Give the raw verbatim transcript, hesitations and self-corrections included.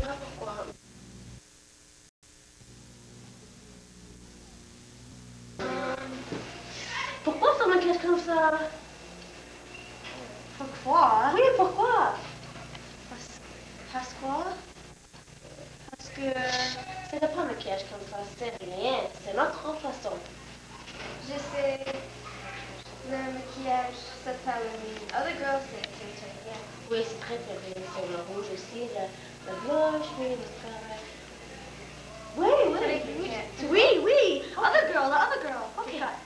pas pourquoi. Pourquoi faire maquillage comme ça? Pourquoi? Oui, pourquoi? Parce, parce quoi? Parce que C'est de pas maquillage comme ça, c'est rien. C'est notre façon. je sais, le maquillage s'appelle Other Girls, c'est c'est rien. Oui, c'est très très bien. C'est le rouge aussi, le, le blush, oui, le mascara. Oui, oui. Oui, oui. Oui, oui. Other Girl, the Other Girl. Okay.